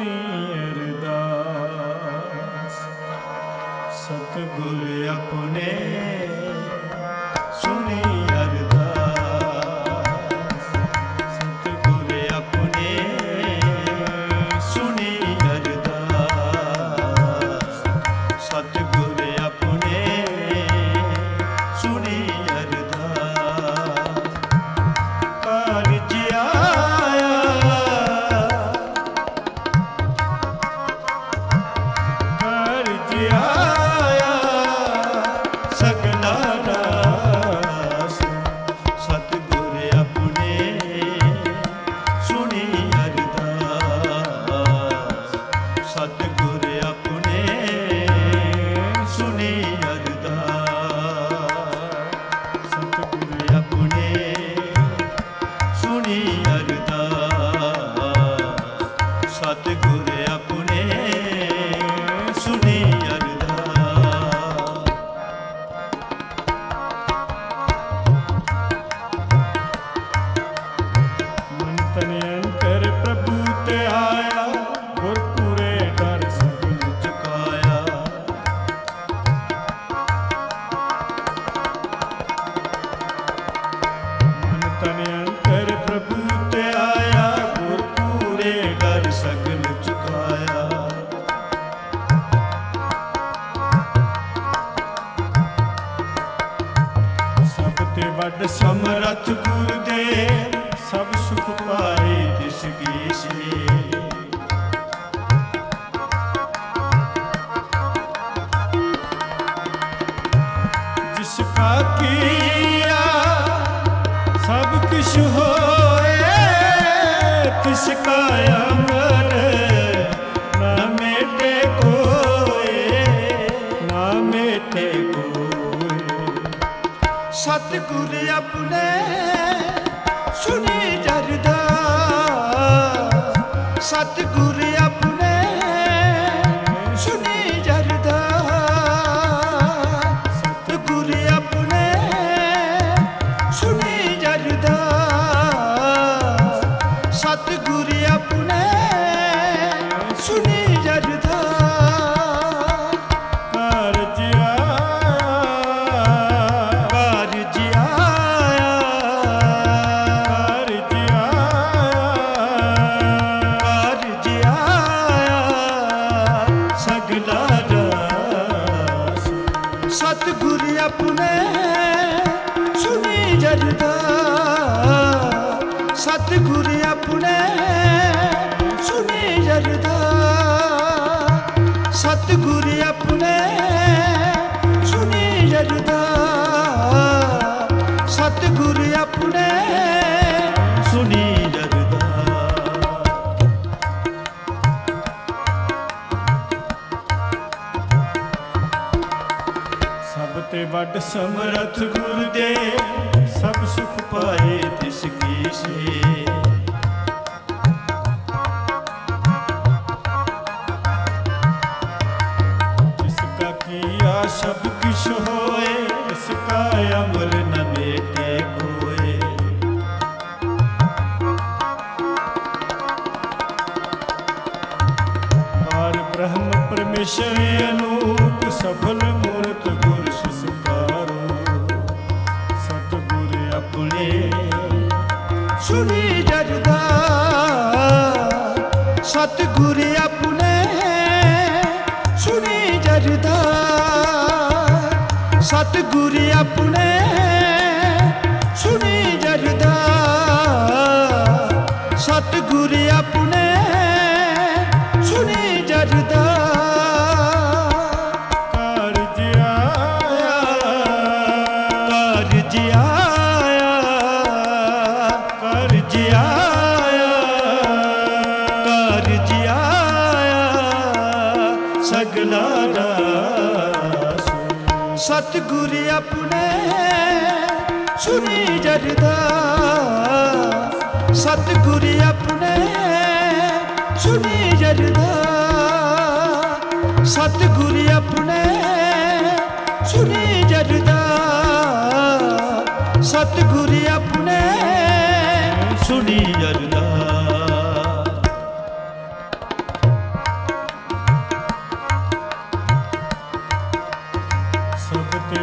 अरदास। सतगुर अपने सुनी अरदास। सतगुर अपने सुनी अरदास। सतगुर अपने सुनी अरदास। कारज आया कारज आया सगला रास। सतगुर अपने सुनी अरदास। सतगुर अपने सुनी अरदास। सतगुर अपने सुनी अरदास। सतगुर अपने सुनी अरदास। मन तन अंतर प्रभु ते आया, गुरपुरे डर सगल चुकाया। मन तन अंतर प्रभु ते आया, गुरपुरे डर सगल चुकाया। सब ते वड समरथ गुरुदेव, सब सुख पाए तिस गीसे। जिसका किया सब किछ होए, तिसका अमर ना मेटे कोय, ना मेटे कोय। सतगुर अपने सुनी अरदास। सतगुर अपने सुनी अरदास। सतगुर अपने सुनी अरदास। सतगुर अपने सुनी अरदास। कारज कारज आया कारज आया सगला रास। सतगुर अपने सुनी अरदास। सतगुर अपने सुनी अरदास। सतगुर अपने सुनी अरदास। सतगुर अपने सुनी अरदास। सब ते वड समरथ गुरुदेव, सब सुख पाए तिस गीसे। जिसका किया सब किछ होए, इसका अमल न मेटे कोय। पार ब्रह्म परमेश्वर अनूप, सफल मूर्त गुर सुसकारो। सतगुर अपने सुनी अरदास। सतगुर अपने सुनी अरदास। सतगुर अपने सुनी अरदास। सतगुर अपने सुनी अरदास। कारज आया कारज आया कारज आया कारज आया सगला रास। सतगुर अपने सुनी अरदास। सतगुर अपने सुनी अरदास। सतगुर अपने सुनी अरदास। सतगुर अपने सुनी अरदास।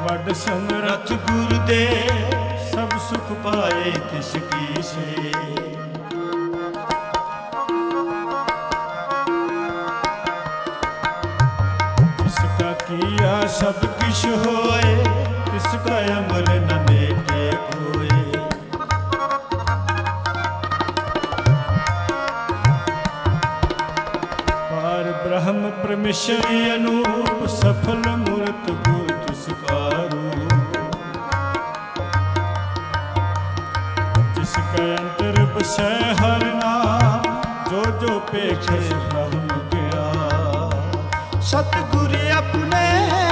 ਵੱਡ ਸਮਰੱਥ ਗੁਰ ਦੇ ਸਭ ਸੁਖ ਪਾਏ ਤਿਸ ਕੀ ਸੇ। ਤਿਸਕਾ ਕੀਆ ਸਭ ਕਿਛ ਹੋਏ, ਤਿਸਕਾ ਅਮਰ ਨ ਮੇਟੇ ਕੋਏ। ਪਾਰ ਬ੍ਰਹਮ ਪਰਮੇਸ਼ਰੀ ਅਨੂਪ, ਸਫਲ ਮੂਰਤ ਗੁਰ ਤਿਸਕਾਰੂ। ਜਿਸਕੈ ਅੰਤਰ ਬਸੈ ਹਰਿ ਨਾਮ, ਜੋ ਜੋ ਪੇਖੈ ਬ੍ਰਹਮ ਗਿਆ। ਸਤਿਗੁਰ ਆਪਣੇ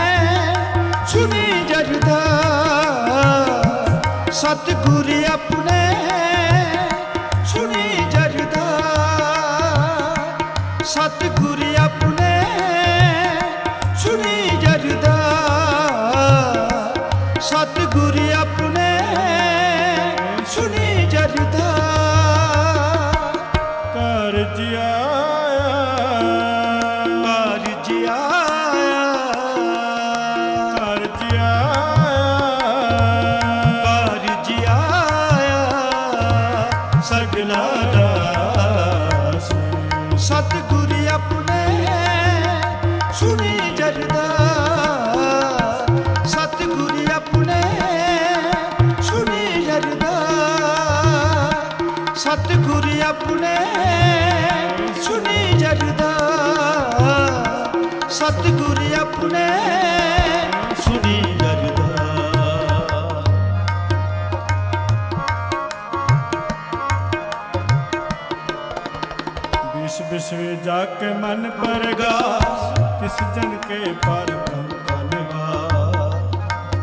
ਸੁਣੀ ਜਰਦਾ, ਸਤਿਗੁਰ ਆਪਣੇ ਸੁਣੀ ਜਰਦਾ, ਸਤਿਗੁਰ ਆਪਣੇ ਸੁਣੀ ਜਰਦਾ, ਸਤਿਗੁਰ ਆਪਣੇ ਸੁਣੀ ਜਰਦਾ। ਘਰ ਜਿਆਇਆ ਘਰ ਜਿਆਇਆ, ਘਰ ਜਿਆਇਆ, ਘਰ ਜਿਆਇਆ ਸਗਲਾ ਦਾਸ। ਸਤਿਗੁਰ ਆਪਣੇ ਸੁਣੀ ਜਰਦਾ, ਸਤਿਗੁਰ ਆਪਣੇ ਸੁਣੀ ਜਰਦਾ, ਸਤਿਗੁਰ ਆਪਣੇ ਸੁਣੀ ਜਰਦਾ, ਸਤਿਗੁਰ ਆਪਣੇ ਸੁਣੀ ਜਰਦਾ। विष विश्व जाके मन परगास, किस जन के पर ब्रह्म का निवास।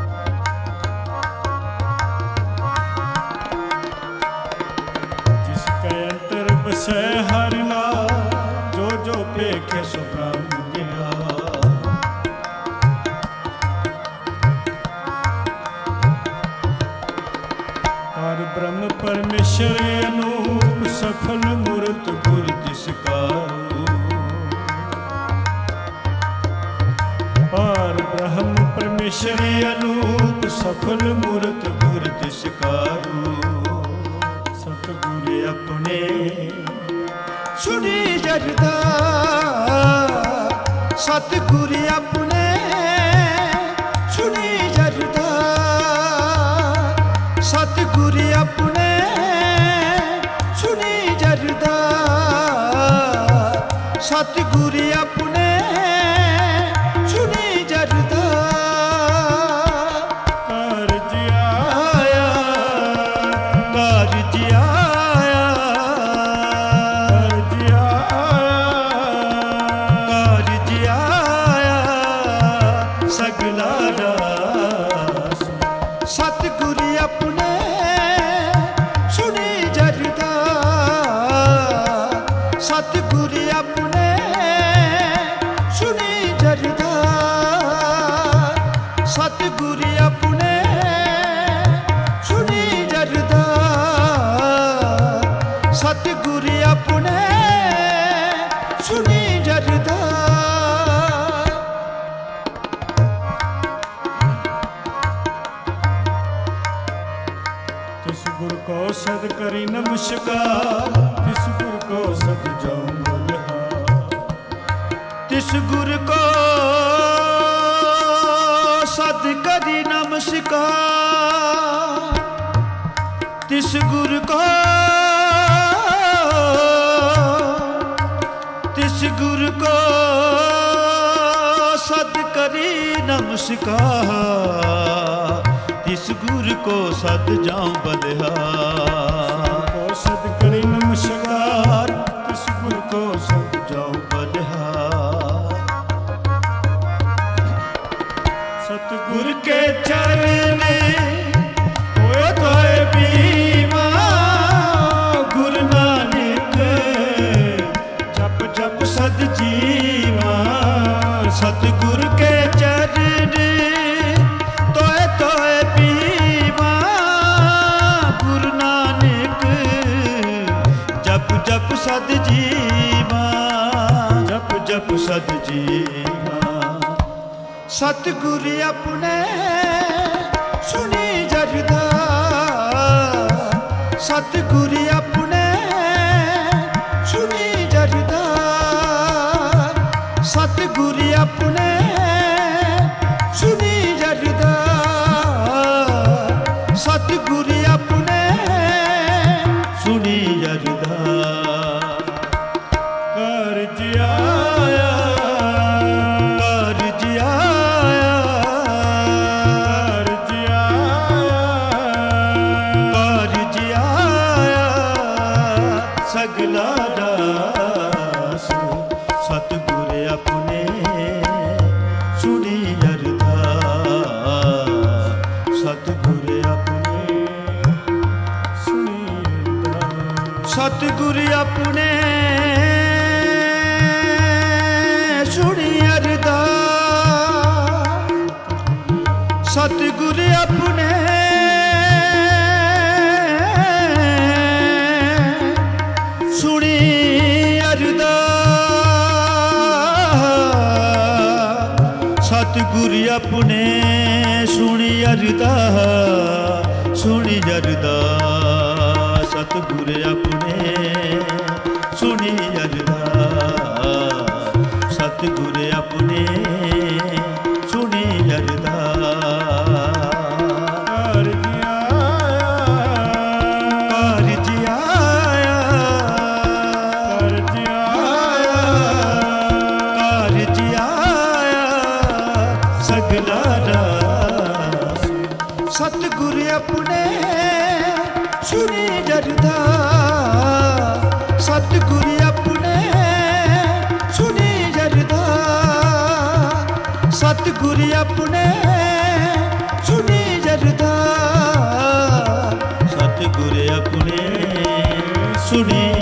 जिसके अंतर बसै हरि नाम, जो जो पेखे सो ब्रह्म गया। पर ब्रह्म परमेश्वर अनूप, सफल मूर्त गुर तिसकारू। पर ब्रह्म परमेश्वर अनूप, सफल मूर्त गुर तिसकारू। सतगुर अपने ਸੁਣੀ ਜਰਦਾ, ਸਤਿਗੁਰ ਆਪਣੇ ਸੁਣੀ ਜਰਦਾ, ਸਤਿਗੁਰ ਆਪਣੇ ਸੁਣੀ ਜਰਦਾ, ਸਤਿਗੁਰ ਆਪਣੇ ਸੁਣੀ ਜਰਦਾ। ਘਰ ਜਿਆਇਆ, ਘਰ ਜਿਆਇਆ, ਘਰ ਜਿਆਇਆ, ਘਰ ਜਿਆਇਆ ਸਗਲਾ ਰਾਸ। ਸਤਿਗੁਰ ਆਪਣੇ ਸੁਣੀ ਜਰਦਾ, ਸਤਿਗੁਰ ਆਪਣੇ ਸੁਣੀ ਜਰਦਾ, ਸਤਿਗੁਰ ਆਪਣੇ ਸੁਣੀ ਜਰਦਾ, ਸਤਿਗੁਰ ਆਪਣੇ ਸੁਣੀ ਜਰਦਾ। तिस गुर को सद करी नमस्कार, तिस गुर को सद जाऊं बलिहार। तिस गुर को सद करी नमस्कार, तिस गुर को, तिस गुर को सद करी नमस्कार, तिस गुर को सद जाऊं बलिहार। को सद करी नमस्कार, तिस गुर को सद जाऊं बलिहार। सतगुर के चरने होए तोए बीमा। गुरु नानक जप जप सद जीवा। सतगुर के चरने तोए तोए पीवा। गुरु नानक जप जप सद जीवा, जप जप सद जीवा। सतगुर अपने सतगुर अपने सुनी जरदा, सतगुर अपने सुनी जरदा, सतगुर अपने सुनी जरदा। कारज आया, कारज आया, कारज आया, कारज आया सगला दास, सतगुर अपने सुनी जरदा, सतगुर अपने सुनींदा। सतगुर अपने सुनी अरदा, सतगुर अपने सुनी अरदा, सतगुर अपने सुनी अरदा, सुनी जरदा, सतगुर अपने सुनी अरदा, सतगुर अपने सुनी अरदा। कारज आया, कारज आया, कारज आया, कारज आया सगला दास, सतगुर अपने सुनी जरदा, सतगुर अपने सुनी जरदा, सतगुर अपने सुनी जरदा, सतगुर अपने सुनी